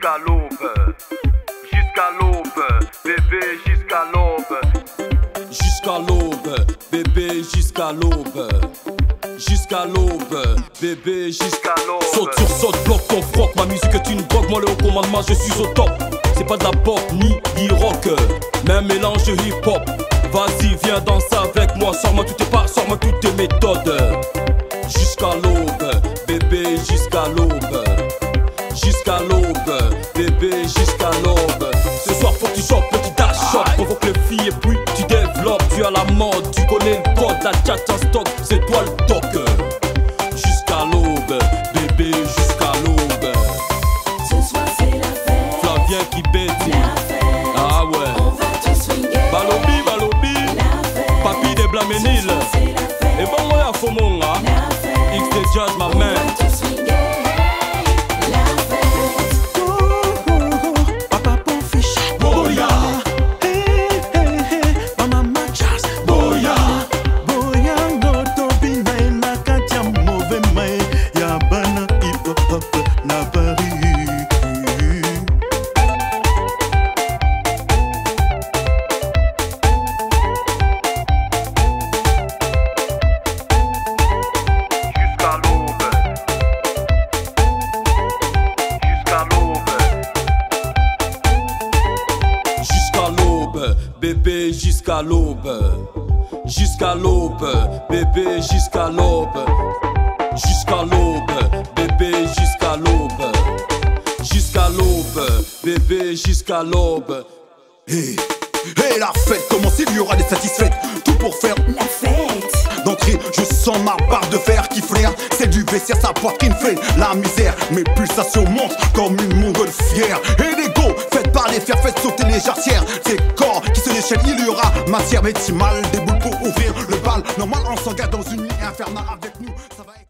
jusqu'à l'aube, bébé jusqu'à l'aube. Jusqu'à l'aube, bébé jusqu'à l'aube. Jusqu'à l'aube, bébé jusqu'à l'aube. Saute sur saute, bloque ton froc. Ma musique est une drogue, moi le haut commandement je suis au top. C'est pas de la pop ni du rock, mais un mélange de hip hop. Vas-y viens danser avec moi, sors-moi toutes tes pas, sors-moi toutes tes méthodes. Jusqu'à l'aube, bébé jusqu'à l'aube. Jusqu'à l'aube, bébé jusqu'à l'aube. Ce soir faut que tu chopes, petit dash shop. Provoque les filles et puis tu développes. Tu as la mode, tu connais le code. La chat en stock, c'est toi le doc. Jusqu'à l'aube, bébé jusqu'à l'aube. Ce soir c'est la fête. Flavien qui bête. La fête. Ah ouais. On va tout swinger. Balobi, balobi. La fête. Papi de Blamenil. Ce soir c'est la fête. Et bon moi à Fomonga. La fête. X de Jazz ma On main. va tout swinger. La fête. Papa pour fiche. Boya. Hey, hey, hey. Mama machas. Boya. Boya ngoto bina ina katia mauvais mai. Ya bana hip hop na Paris. Jusqu'à l'aube, Jusqu'à l'aube, bébé jusqu'à l'aube. Jusqu'à l'aube, bébé jusqu'à l'aube. Jusqu'à l'aube, bébé jusqu'à l'aube. Jusqu'à l'aube, bébé jusqu'à l'aube. Hey, hey, la fête commence, il y aura des satisfaites. Tout pour faire La fête. d'entrée. Je sens ma barre de fer qui flaire. C'est du vestiaire, sa poitrine fait la misère. Mes pulsations montent comme une montgolfière. Et l'ego, faites par les fers, faites sauter les jarretières. Ces corps qui se déchaînent, il y aura matière. Mais si mal, des boules pour ouvrir le bal. Normal, on s'engage dans une nuit infernale avec nous. Ça va être...